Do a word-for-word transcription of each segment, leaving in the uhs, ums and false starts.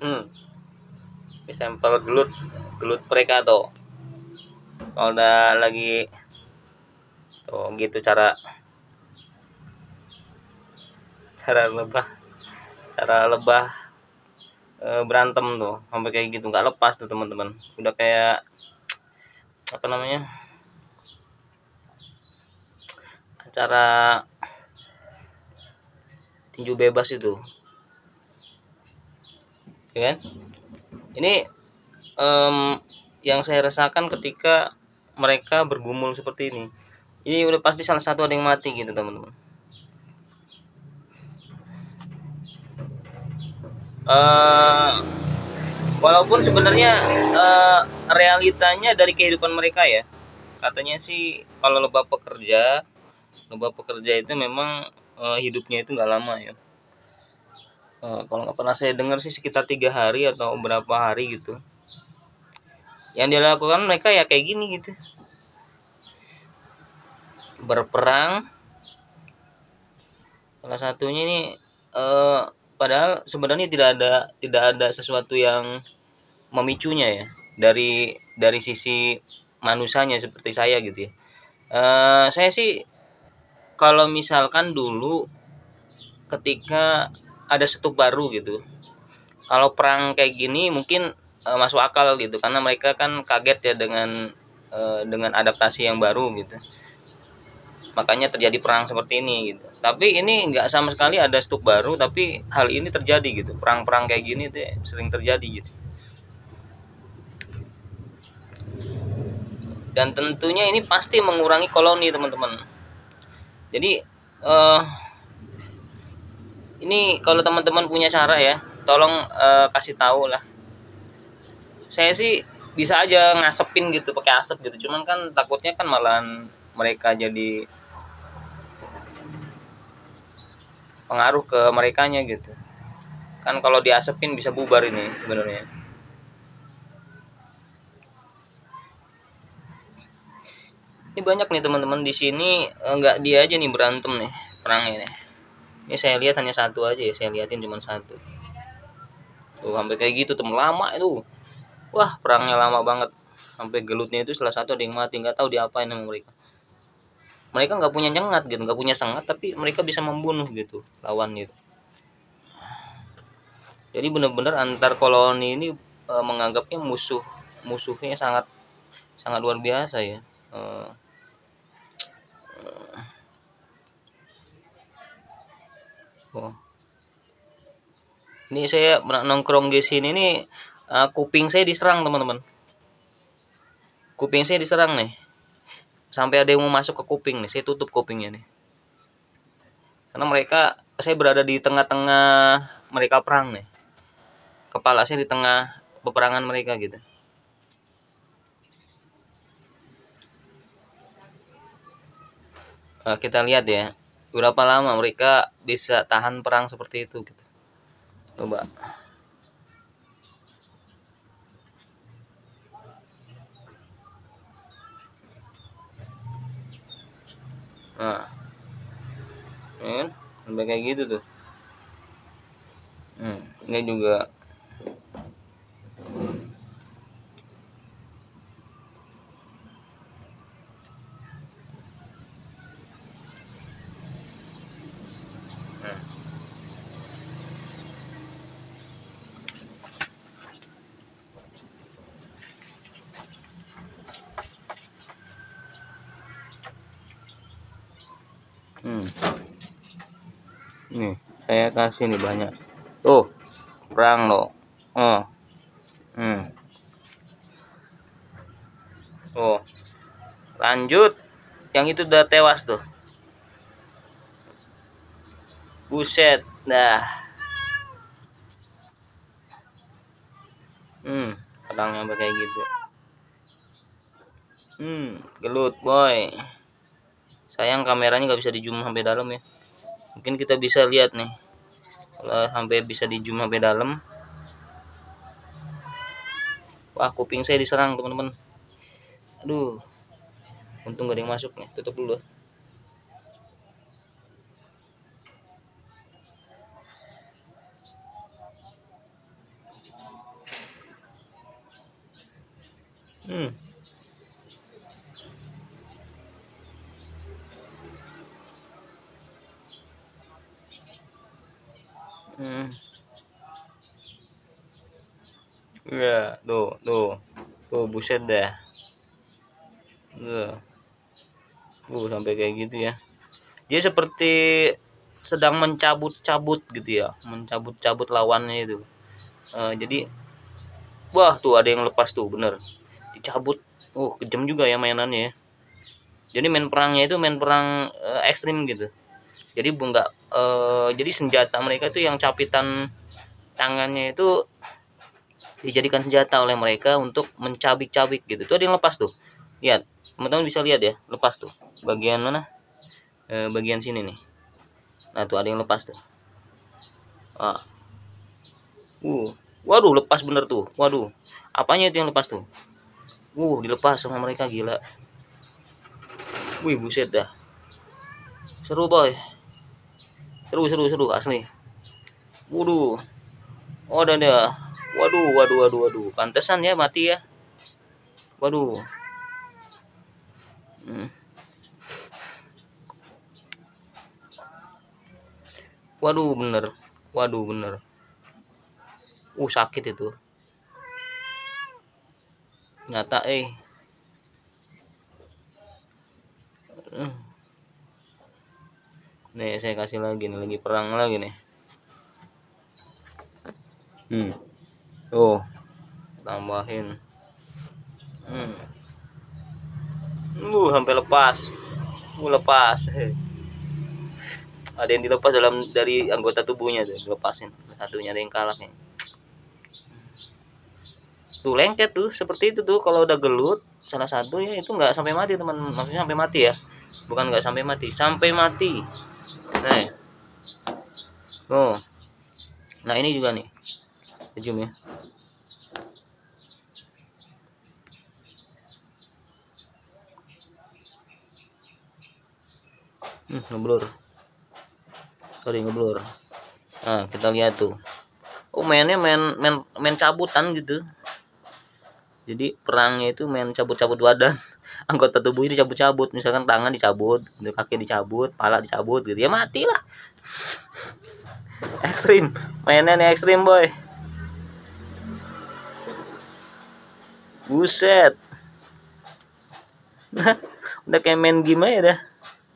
hmm. Ini sampel gelut gelut mereka tuh. Kalau udah lagi tuh gitu cara cara lebah cara lebah e, berantem tuh sampai kayak gitu, nggak lepas tuh teman-teman. Udah kayak apa namanya, acara tinju bebas itu, ya kan? Ini um, yang saya rasakan ketika mereka bergumul seperti ini. Ini udah pasti salah satu ada yang mati gitu teman-teman. Uh, walaupun sebenarnya uh, realitanya dari kehidupan mereka ya, katanya sih kalau lebah pekerja, lebah pekerja itu memang uh, hidupnya itu nggak lama ya. Uh, kalau nggak pernah saya dengar sih sekitar tiga hari atau berapa hari gitu. Yang dilakukan mereka ya kayak gini gitu, berperang. Salah satunya ini eh, padahal sebenarnya tidak ada tidak ada sesuatu yang memicunya ya, dari dari sisi manusianya seperti saya gitu ya. Eh, saya sih kalau misalkan dulu ketika ada satu baru gitu, kalau perang kayak gini mungkin eh, masuk akal gitu, karena mereka kan kaget ya dengan eh, dengan adaptasi yang baru gitu, makanya terjadi perang seperti ini gitu. Tapi ini nggak sama sekali ada stuk baru, tapi hal ini terjadi gitu, perang-perang kayak gini tuh sering terjadi gitu. Dan tentunya ini pasti mengurangi koloni teman-teman. Jadi uh, ini kalau teman-teman punya cara ya, tolong uh, kasih tahu lah. Saya sih bisa aja ngasepin gitu pakai asap gitu, cuman kan takutnya kan malahan mereka jadi pengaruh ke merekanya gitu. Kan kalau diasepin bisa bubar ini sebenarnya. Ini banyak nih teman-teman di sini, nggak dia aja nih berantem nih perangnya nih. Ini saya lihat hanya satu aja ya, saya liatin cuma satu. Tuh sampai kayak gitu teman, lama itu. Wah, perangnya lama banget. Sampai gelutnya itu salah satu ada yang mati, nggak tahu diapain sama mereka. Mereka nggak punya nyengat gitu, nggak punya sengat, tapi mereka bisa membunuh gitu lawan gitu. Jadi benar-benar antar koloni ini e, menganggapnya musuh, musuhnya sangat sangat luar biasa ya. E, oh. Ini saya nongkrong di sini nih, uh, kuping saya diserang teman-teman. Kuping saya diserang nih. Sampai ada yang mau masuk ke kuping nih, saya tutup kupingnya nih. Karena mereka, saya berada di tengah-tengah mereka perang nih. Kepala saya di tengah peperangan mereka gitu. Uh, kita lihat ya, berapa lama mereka bisa tahan perang seperti itu gitu. Coba. Nah, ya kan? Sampai kayak gitu tuh. Hmm, ini juga. Nah. Hmm. Nih, saya kasih nih banyak. Tuh, perang loh. Oh. Hmm. Oh. Lanjut. Yang itu udah tewas tuh. Buset. Nah. Hmm, perangnya kayak gitu. Hmm, gelut boy. Sayang kameranya nggak bisa di zoom sampai dalam ya. Mungkin kita bisa lihat nih. Kalau sampai bisa di zoom sampai dalam. Wah, kuping saya diserang teman-teman. Aduh, untung gak ada yang masuk nih. Tutup dulu. Hmm. Hmm. Iya, tuh, tuh. Tuh, buset dah. Tuh. Uh, sampai kayak gitu ya. Dia seperti sedang mencabut-cabut gitu ya, mencabut-cabut lawannya itu. Eh, jadi, wah tuh ada yang lepas tuh, bener. Dicabut. Uh, kejam juga ya mainannya ya. Jadi main perangnya itu main perang eh, ekstrim gitu. Jadi bu nggak eh, jadi senjata mereka itu yang capitan tangannya itu dijadikan senjata oleh mereka untuk mencabik-cabik gitu. Tuh ada yang lepas tuh. Lihat, teman-teman bisa lihat ya, lepas tuh. Bagian mana? Eh, bagian sini nih. Nah tuh ada yang lepas tuh. Ah, uh, waduh lepas bener tuh. Waduh, apanya itu yang lepas tuh? Uh, dilepas sama mereka gila. Wih buset dah. Seru boy. Seru seru seru asli. Waduh. Oh ada ada. Waduh waduh waduh waduh. Pantesan ya mati ya. Waduh. Hmm. Waduh bener. Waduh bener. Uh sakit itu. Nyata eh. Hmm. Nih saya kasih lagi nih, lagi perang lagi nih. Hmm. Oh, tambahin. Hmm. Uh, sampai lepas. Uh, lepas. Heh. Ada yang dilepas dalam dari anggota tubuhnya tuh, dilepasin. Satunya ada yang kalah nih. Tuh lengket tuh, seperti itu tuh kalau udah gelut salah satu ya itu nggak sampai mati teman. Maksudnya sampai mati ya. Bukan nggak sampai mati, sampai mati. Nah, oh. Nah, ini juga nih. Zoom ya. Hmm, ngeblur. Sorry ngeblur. Nah, kita lihat tuh. Oh, mainnya main main main cabutan gitu. Jadi perangnya itu main cabut-cabut badan. Anggota tubuh itu cabut-cabut, misalkan tangan dicabut, kaki dicabut, pala dicabut gitu. Ya mati lah. Ekstrim. Mainnya nih ekstrim, boy. Buset. Udah kayak main game aja dah.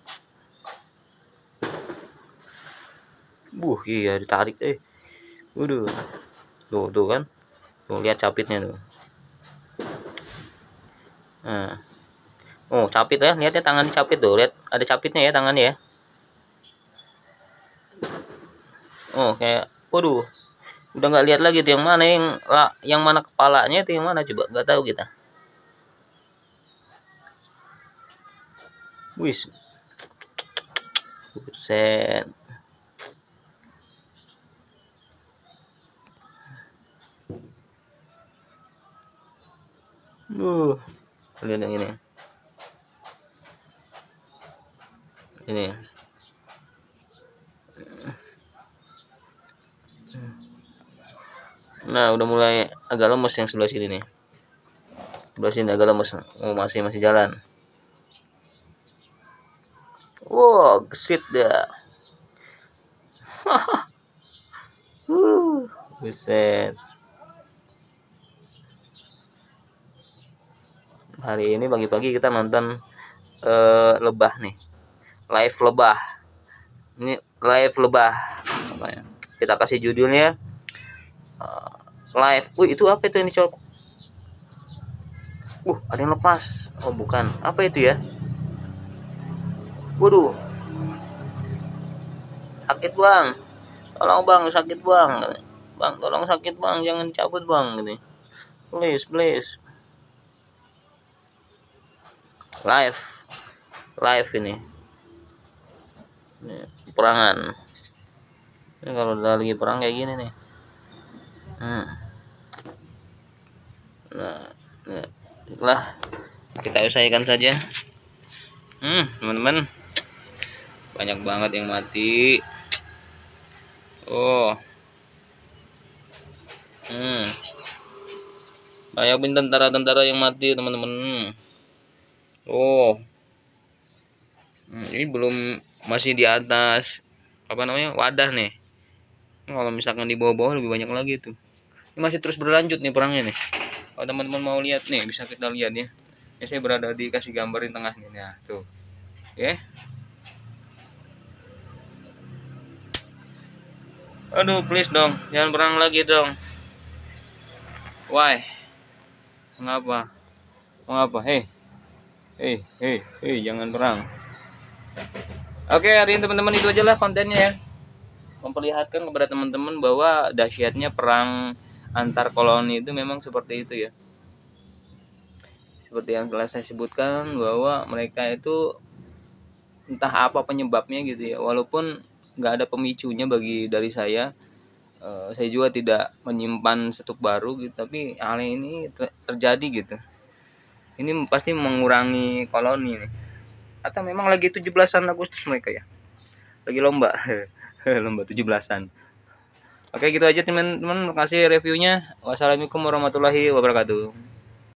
Buh, iya ditarik eh. Waduh. Tuh, tuh kan. Tuh lihat capitnya tuh. Nah. Oh, capit ya. Lihat ya tangan dicapit tuh. Lihat ada capitnya ya tangannya ya. Oh, kayak waduh. Udah nggak lihat lagi tuh yang mana yang yang mana kepalanya itu yang mana coba nggak tahu kita. Wis. Buset. Uh, lihat yang ini. Ini. Nah, udah mulai agak lemes yang sebelah sini nih. Sebelah sini agak lemes. Oh, masih masih jalan. Wow, gesit dah. uh, buset. Hari ini pagi-pagi kita nonton uh, lebah nih. Live lebah. Ini live lebah. Kita kasih judulnya uh, live. Wih, itu apa itu ini cok? Uh, ada yang lepas. Oh, bukan. Apa itu ya? Waduh. Sakit, Bang. Tolong, Bang, sakit, Bang. Bang, tolong sakit, Bang. Jangan cabut, Bang. Gini. Please, please. Live. Live ini. Ini perangan. Ini kalau udah lagi perang kayak gini nih. Hmm. Nah, nah, lah kita usaikan saja. Hmm, teman-teman, banyak banget yang mati. Oh, hmm, Kayak pun tentara-tentara yang mati teman-teman. Oh, hmm, ini belum, masih di atas apa namanya wadah nih. Kalau misalkan di bawah-bawah lebih banyak lagi tuh. Ini masih terus berlanjut nih perangnya nih. Kalau teman-teman mau lihat nih bisa kita lihat ya. Ya saya berada di kasih gambar di tengah nih. Nah, tuh. Ya. Aduh, please dong, jangan perang lagi dong. Why? Mengapa? Mengapa? Hei, hei, hei, hei, jangan perang. Oke, hari ini teman-teman itu aja lah kontennya ya. Memperlihatkan kepada teman-teman bahwa dahsyatnya perang antar koloni itu memang seperti itu ya. Seperti yang telah saya sebutkan bahwa mereka itu entah apa penyebabnya gitu ya. Walaupun nggak ada pemicunya bagi dari saya, uh, saya juga tidak menyimpan stok baru gitu. Tapi hal ini ter- terjadi gitu. Ini pasti mengurangi koloni nih. Atau memang lagi tujuh belasan Agustus mereka ya. Lagi lomba. Lomba tujuh belasan. Oke gitu aja teman-teman, makasih reviewnya. Wassalamualaikum warahmatullahi wabarakatuh.